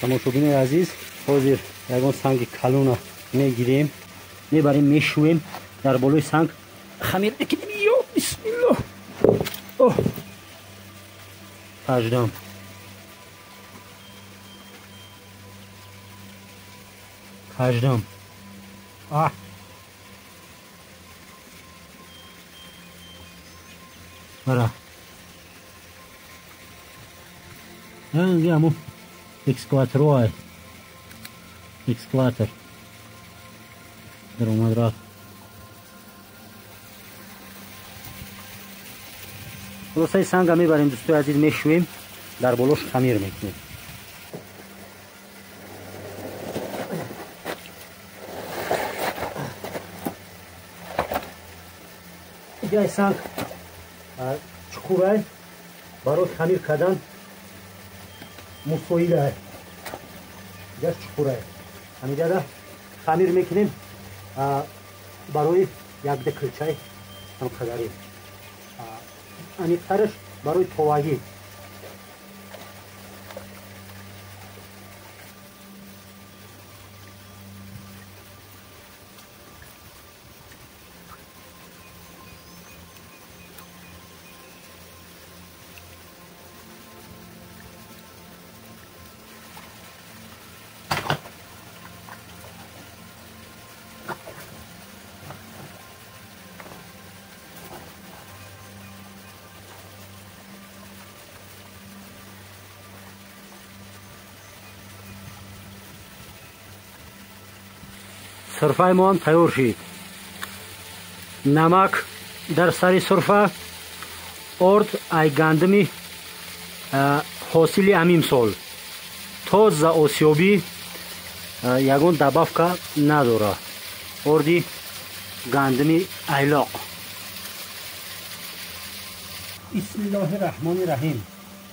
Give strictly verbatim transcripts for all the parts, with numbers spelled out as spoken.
тамошобини азиз, ҳозир ягон санги калона мегирем, мебарем, мешӯем, дар болои санг хамир мекунем. Ё бисмиллоҳ. Оҳ. Аждам. Аждам. А. Бара. Янги аму экскаватор ай. Экскаватор. Дромад рафт. خلاصه سنگ هم میبریم دوستای عزیز، میشویم، در بالاش خمیر میکنیم. اینجا سنگ چکوره برای خمیر کردن مساعده. اینجا چکوره همینجا خمیر میکنیم برای یک دکلچه هم قدری. انیقترش برای توواگی. سرفه ما هم تیار شد. نمک در سر سرفه، ارد ای گندمی حاصل امیم سال تازه آسیابی یگان دبافکه نداره. اردی گندمی ایلاق. بسم الله الرحمن الرحیم.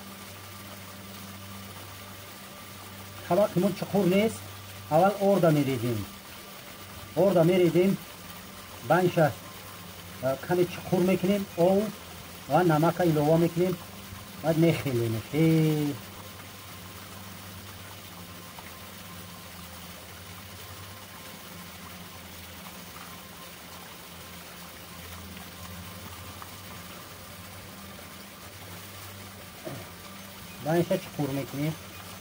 خبر که من چخور نیست، اول ارده میریزیم. ارده میریزیم، بنش کمی چخور میکنیم، او و نمک ایلوه میکنیم، بعد میخیلیم. خیلی بنش چخور میکنیم،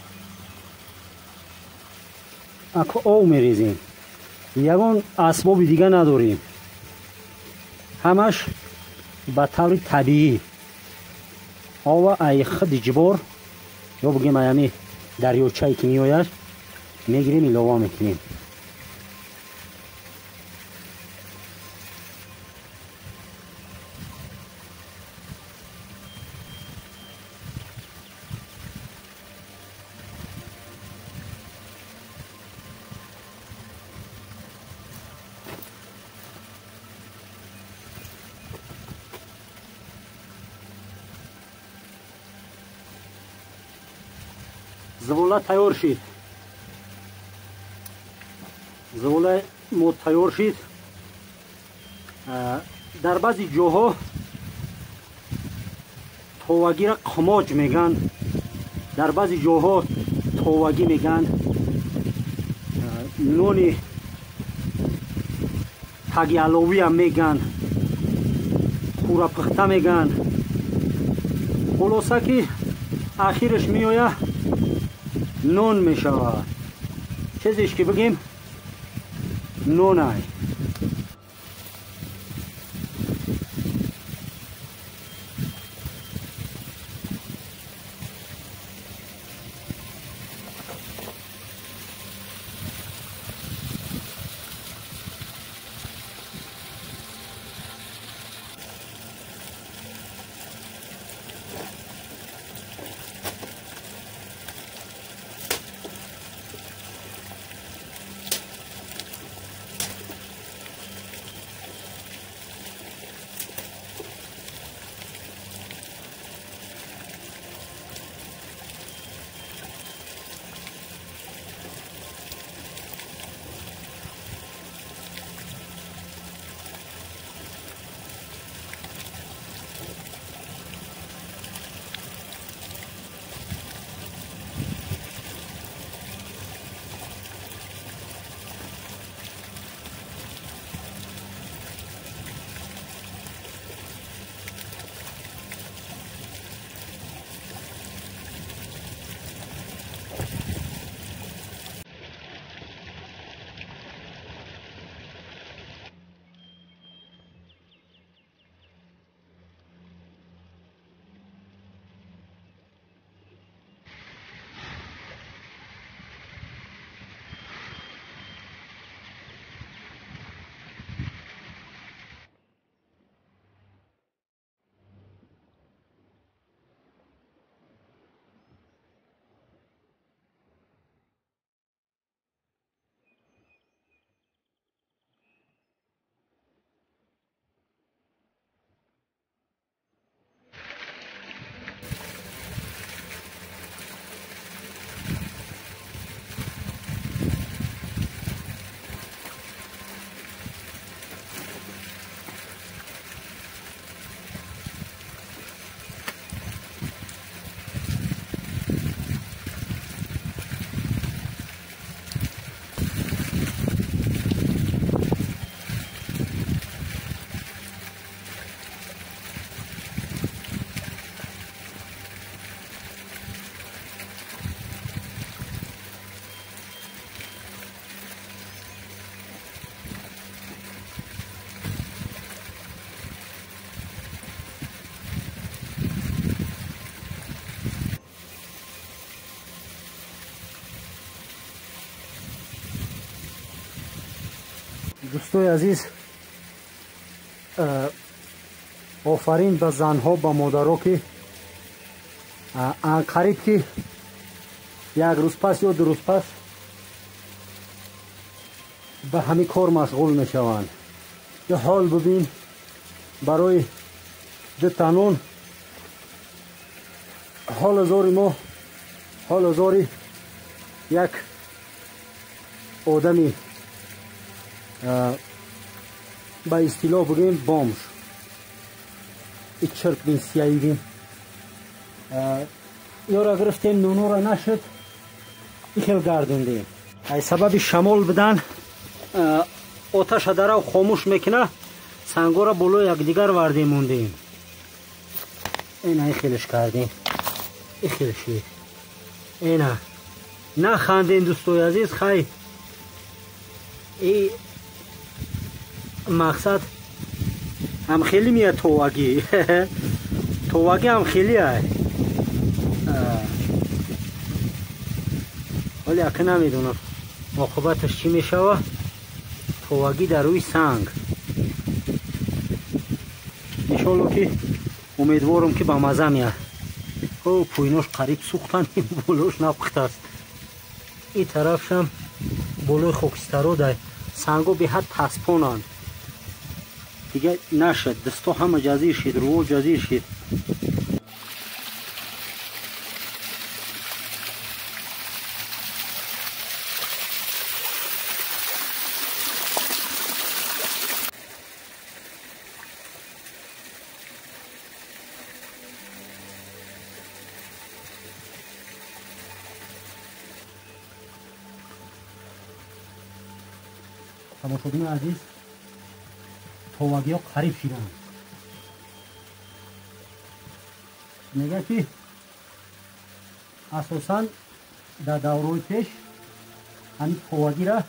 اکو او میریزیم. یگان اسباب دیگه نداریم، همش به طور طبیعی. آوا ای خود جبار یا بگیم ایمی دریاچه‌ای که میآید میگیریم، ایلوه میکنیم. زباله تیار شد. زباله ما تیار شد. در بعضی جاها توواگی را قماج میگن، در بعضی جاها توواگی میگن. نون تگی علوی هم میگن، خورا پخته میگن. خلاصه که آخرش میآید نون میشود. چیزیش که بگیم نونای. دوستای عزیز، آفرین به زنها به مادرها که قریب که یک روز پس یا دو روز پس به همین کار مشغول می شوند. یه حال ببین برای دو تنون حال هزاری ما حال هزاری یک آدمی به اصطلاح بگیم بامش این چرک بین سیایی بین یا را گرفتیم نونو را نشد این خیل گردوندیم. ای سبب شمال بدن آتش داره و خاموش میکنه، سنگا را بالای یک دیگر وردیم موندیم. این ای خیلش کردیم، این خیلشی اینه نه خندین دوستوی عزیز. خیلی این مقصد هم خیلی میاد توواگی توواگی هم خیلی های ولی اکه نمیدونم عاقبتش چی میشوه. توواگی در روی سنگ انشالله که امیدوارم که به مزه میاد. او پویناش قریب سوختن، این بولوش نپخته است. این طرفش هم بولوی خاکسترا در سنگا به حد پسپانند دیگه نشد. دستا همه جزیر شد، رو جزیر شد. تماشاگران عزیز، توواگی ها قریب شدن. میگه که اساساً در دورهای پیش همین توواگی را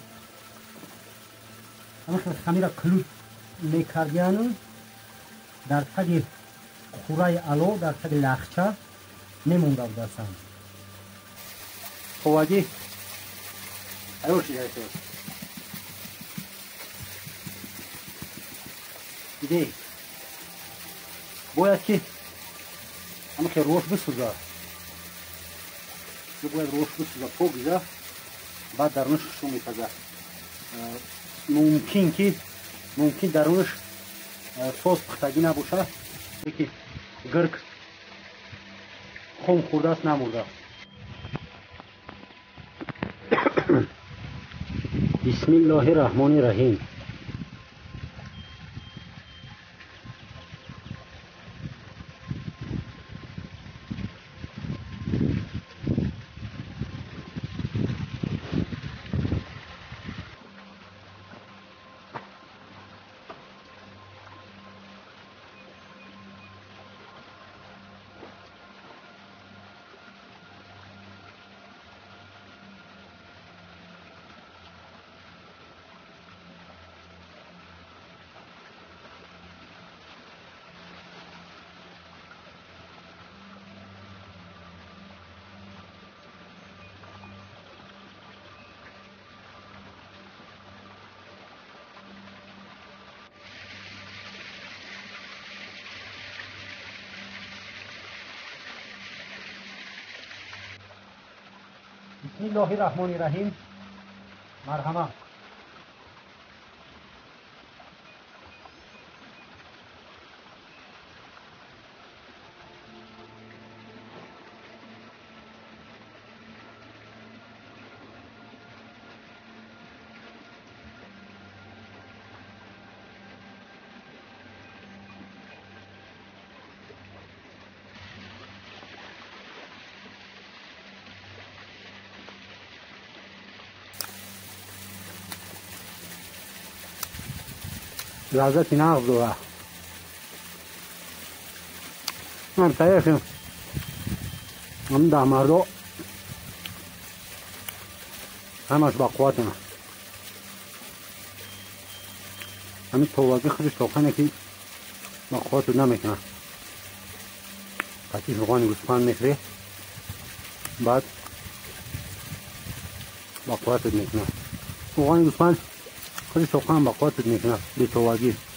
همین خمیر را کلوب میکردن، در تگ خورای علو در تگ لخچه میمونده بودند. توواگی ایو شده است دیگه باید که همه که روش بسوزه، باید روش بسوزه پاکیزه، بعد درونش شو میپزه. ممکن که ممکن درونش ساز پختگی نباشه که گرگ خون خورده است نمورده. بسم الله الرحمن الرحیم. بسم الله الرحمن الرحیم. مرحمت. لذتی نقض دوه من تایشم هم ده مردا همش با قوتنه. همین توواگی خودش توقنه که با قوت رو نمیکنه. قطعی روغانی گوسفند میخوره بعد با قوت رو میکنه. روغانی گوسفند خودی سوخان با قاطت میکنه بیتوگی